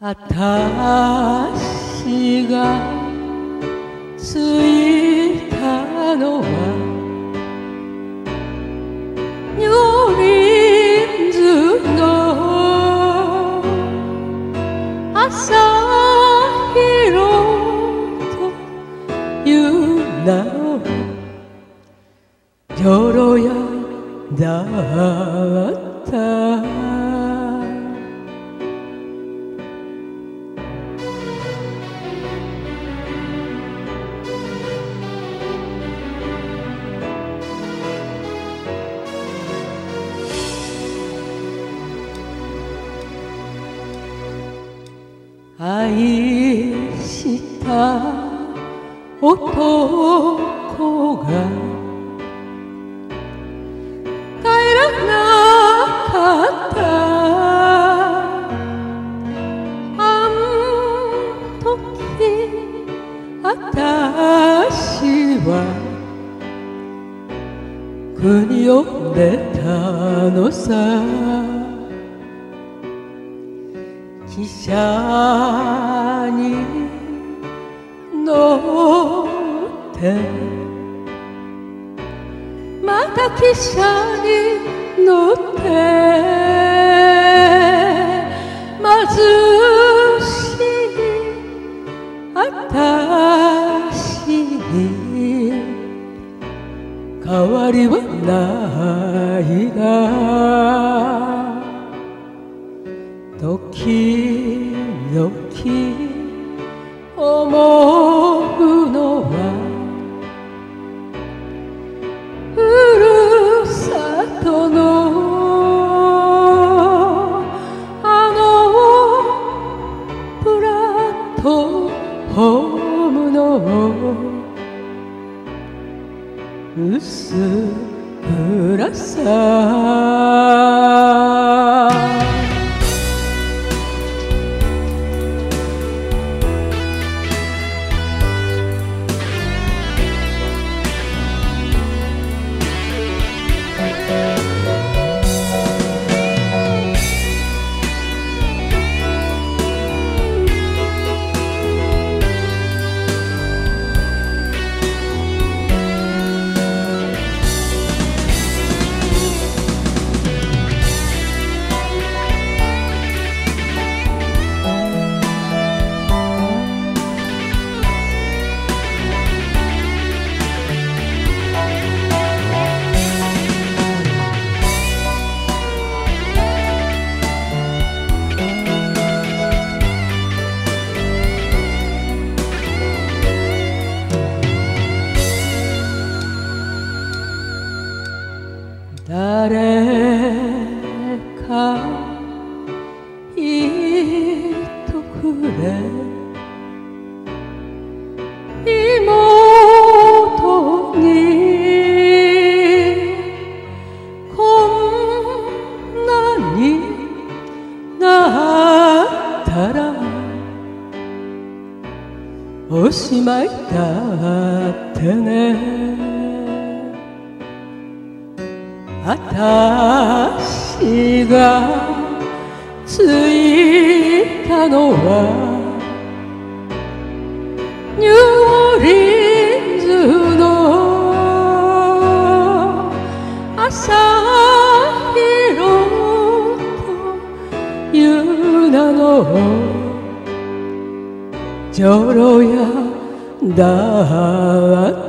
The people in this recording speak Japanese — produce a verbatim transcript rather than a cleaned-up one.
私がついたのはニューオーリンズの朝広という名の女郎屋だった。愛した男が帰らなかったあん時私は国を出たのさ。汽車に乗ってまた汽車に乗って貧しいあたしに変わりはないが時々思うのはふるさとのあのプラットホームの薄暗さ。誰か言っとくれ妹にこんなになったらおしまいだってね。私がついたのはニューオーリンズの朝広という名の女郎屋だった。